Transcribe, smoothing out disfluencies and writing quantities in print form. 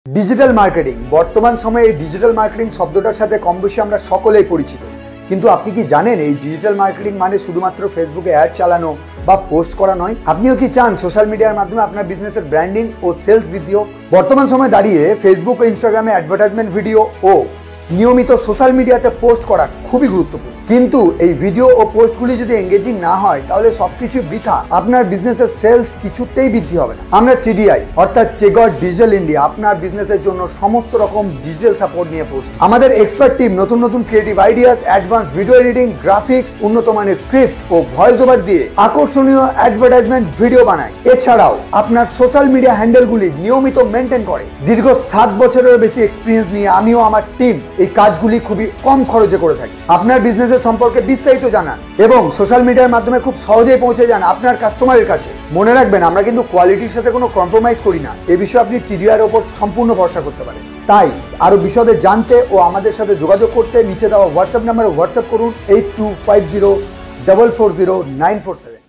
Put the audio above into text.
Digital marketing বর্তমান সময়ে এই ডিজিটাল মার্কেটিং শব্দটার সাথে কম বেশি আমরা সকলেই পরিচিত। কিন্তু আপনি কি জানেন এই ডিজিটাল মার্কেটিং মানে শুধুমাত্র ফেসবুকে অ্যাড চালানো বা পোস্ট করা নয়? আপনিও কি চান সোশ্যাল মিডিয়ার মাধ্যমে আপনার বিজনেসের ব্র্যান্ডিং ও সেলস বৃদ্ধি হোক? বর্তমান সময়ে দাঁড়িয়ে ফেসবুক ও ইনস্টাগ্রামে অ্যাডভার্টাইজমেন্ট ভিডিও ও নিয়মিত সোশ্যাল মিডিয়াতে পোস্ট করা খুবই গুরুত্বপূর্ণ। কিন্তু এই ভিডিও ও পোস্টগুলি যদি এঙ্গেজিং না হয় তাহলে সবকিছু বৃথা, আপনার বিজনেসের সেলস কিছুতেই বৃদ্ধি হবে না। আমরা টিডিআই অর্থাৎ টেগর ডিজিটাল ইন্ডিয়া আপনার বিজনেসের জন্য সমস্ত রকম ডিজিটাল সাপোর্ট নিয়ে প্রস্তুত। আমাদের এক্সপার্ট টিম নতুন নতুন creative ideas, advance video editing, graphics, উন্নত মানের স্ক্রিপ্ট ও ভয়েস ওভার দিয়ে আকর্ষণীয় অ্যাডভার্টাইজমেন্ট ভিডিও বানায়। এছাড়াও আপনার সোশ্যাল মিডিয়া হ্যান্ডেলগুলি নিয়মিত মেনটেন করে। দীর্ঘ 7 বছরের বেশি এক্সপিরিয়েন্স নিয়ে আমিও আমার টিম এই কাজগুলি খুবই কম খরচে করে থাকি। আপনার বিজনেসের সম্পর্কে বিস্তারিত জানান এবং সোশ্যাল মিডিয়ার মাধ্যমে খুব সহজেই পৌঁছে যান আপনার কাস্টমারের কাছে। মনে রাখবেন, আমরা কিন্তু কোয়ালিটির সাথে কোনো কম্প্রোমাইজ করি না। এ বিষয়ে আপনি টিডিআর ওপর সম্পূর্ণ ভরসা করতে পারেন। তাই আরো বিশদে জানতে ও আমাদের সাথে যোগাযোগ করতে নিচে দেওয়া হোয়াটসঅ্যাপ নাম্বারে হোয়াটসঅ্যাপ করুন 8250440947।